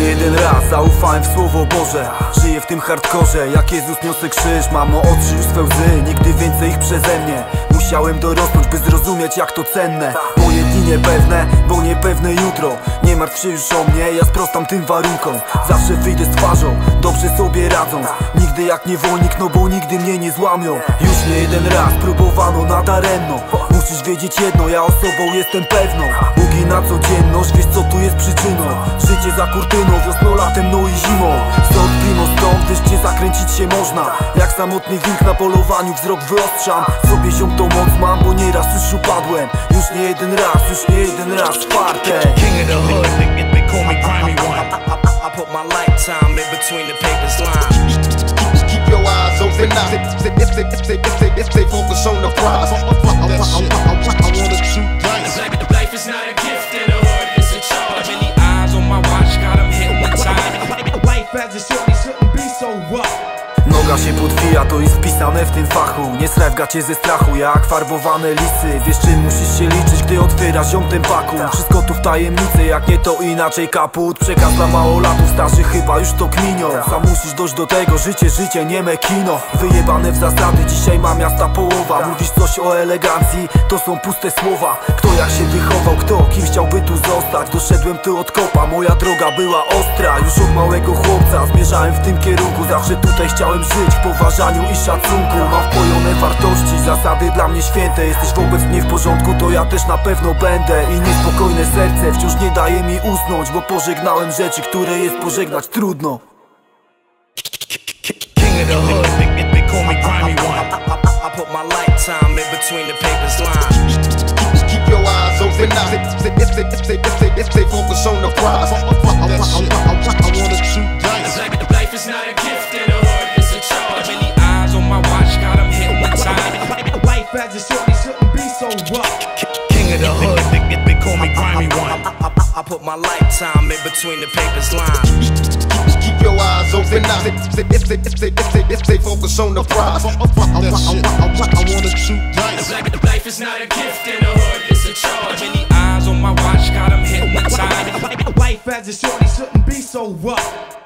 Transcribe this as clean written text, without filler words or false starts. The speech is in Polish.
jeden raz zaufałem w Słowo Boże. Żyję w tym hardkorze, jak Jezus niosę krzyż. Mamo, otrzyj już swe łzy, nigdy więcej ich przeze mnie. Musiałem dorosnąć, by zrozumieć jak to cenne. Moje dni niepewne, bo niepewne jutro. Nie martw się już o mnie, ja sprostam tym warunkom. Zawsze wyjdę z twarzą, dobrze sobie radząc. Nigdy jak niewolnik, no bo nigdy mnie nie złamią. Już nie jeden raz próbowano nadaremno. Musisz wiedzieć jedno, ja osobą jestem pewną. Ugina codzienność, wiesz co tu jest przyczyną. Życie za kurtyną, wiosną, latem, no i zimą. Stąd primo stąd, wiesz gdzie zakręcić się można. Jak samotny wilk na polowaniu wzrok wyostrzam. Sobie ziom to moc mam, bo nieraz już upadłem. Już nie jeden raz czwarte. King of the hood, they call me grimy one. I put my lifetime in between the paper's lines. Keep your eyes open now. They focus on the prize. I wanna shoot dice. Life is not a gift in the hood, it's a charge. Many eyes on my watch, got them hypnotized. Life as it shouldn't be so what? Noga się podwija, to jest wpisane w tym fachu. Nie sraj w gacie ze strachu, jak farbowane lisy. Wiesz czym musisz się liczyć, gdy otwierasz ją tempaku. Wszystko tu w tajemnicy, jak nie to inaczej kaput. Przekaz dla małolatów, starzy chyba już to kminią. Sam musisz dojść do tego, życie nieme kino. Wyjebane w zasady, dzisiaj ma miasta połowa. Mówisz coś o elegancji, to są puste słowa. Kto jak się wychował, kto kim chciałby tu zostać. Doszedłem tu od kopa, moja droga była ostra. Już od małego chłopca zmierzałem w tym kierunku. Zawsze tutaj chciałem żyć w poważaniu i szacunku. Mam wpojone wartości, zasady dla mnie święte. Jesteś wobec mnie w porządku, to ja też na pewno będę. I niespokojne serce wciąż nie daje mi usnąć, bo pożegnałem rzeczy, które jest pożegnać trudno. King of the hood, they call me grimy one. I put my lifetime in between the paper's lines. Keep your eyes open now. They focus on the prize. I wanna shoot dice. Life is not a gift in the hood, it's a charge. Many eyes on my watch, got them hypnotized. Life as it shouldn't be so what? King of the hood, they call me grimy one. I put my lifetime in between the paper's lines. Keep your eyes open now. They focus on the prize. I wanna shoot dice. Life is not a gift in the hood, it's a charge. Many eyes on my watch, got them hypnotized. Life as it shouldn't be so what?